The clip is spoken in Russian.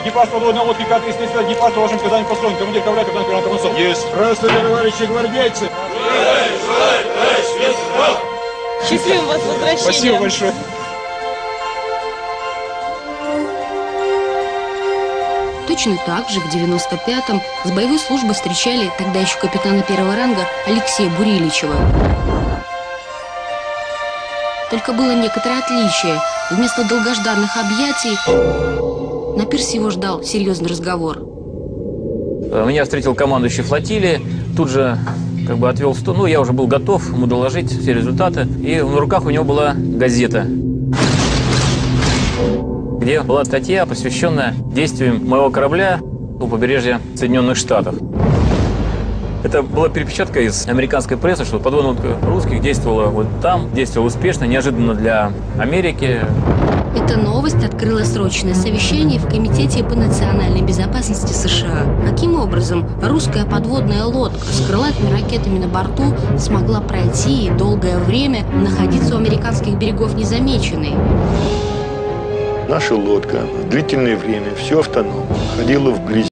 Экипаж подводной лодки К-33, экипаж вашим приказанием построен. Командир корабля, капитан Крамцов. Есть. Здравствуйте, товарищи гвардейцы. Счастливого вас возвращения. Спасибо большое. Точно так же в 95-м с боевой службы встречали тогда еще капитана первого ранга Алексея Буриличева. Только было некоторое отличие. Вместо долгожданных объятий на пирсе его ждал серьезный разговор. Меня встретил командующий флотилии, тут же отвел в сторону. Ну, я уже был готов ему доложить все результаты. И на руках у него была газета, где была статья, посвященная действиям моего корабля у побережья Соединенных Штатов. Это была перепечатка из американской прессы, что подводная лодка русских действовала вот там, действовала успешно, неожиданно для Америки. Эта новость открыла срочное совещание в Комитете по национальной безопасности США. Каким образом русская подводная лодка с крылатыми ракетами на борту смогла пройти и долгое время находиться у американских берегов незамеченной? Наша лодка длительное время, все автономно, ходила в грязи.